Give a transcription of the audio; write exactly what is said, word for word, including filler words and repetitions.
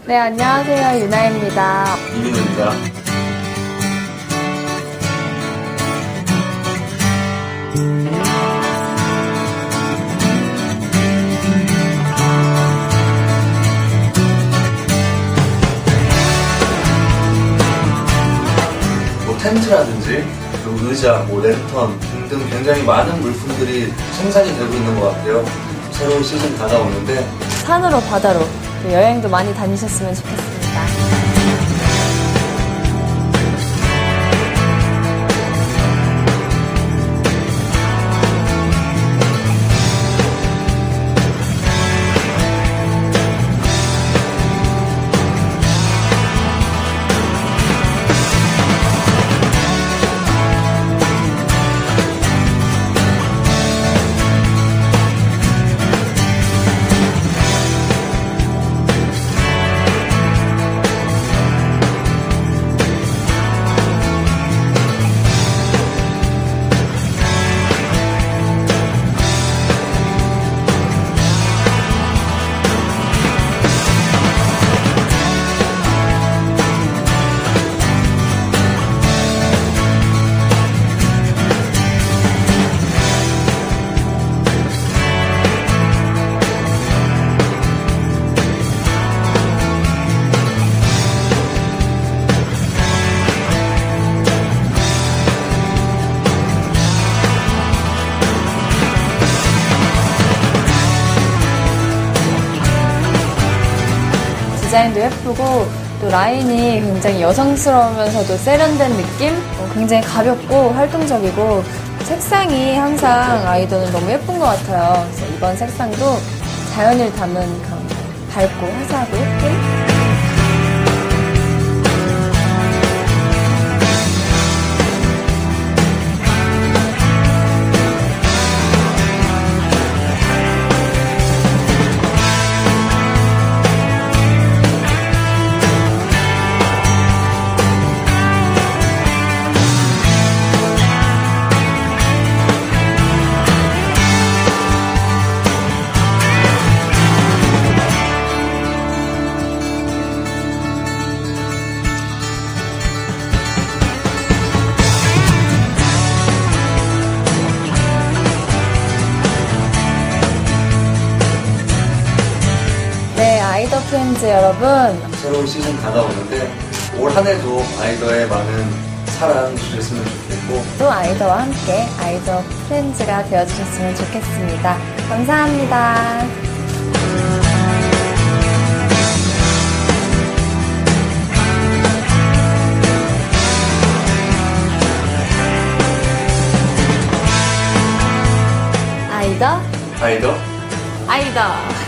네, 안녕하세요. 유나입니다. 이민우입니다. 뭐 텐트라든지 그리고 의자, 뭐 랜턴 등등 굉장히 많은 물품들이 생산이 되고 있는 것 같아요. 새로운 시즌 다가오는데 산으로 바다로 여행도 많이 다니셨으면 좋겠습니다. 디자인도 예쁘고 또 라인이 굉장히 여성스러우면서도 세련된 느낌? 굉장히 가볍고 활동적이고 색상이 항상 아이더는 너무 예쁜 것 같아요. 그래서 이번 색상도 자연을 담은 그런 밝고 화사하고 예쁜 아이더 프렌즈 여러분, 새로운 시즌 다가오는데 올 한 해도 아이더의 많은 사랑 주셨으면 좋겠고 또 아이더와 함께 아이더 프렌즈가 되어주셨으면 좋겠습니다. 감사합니다. 아이더 아이더 아이더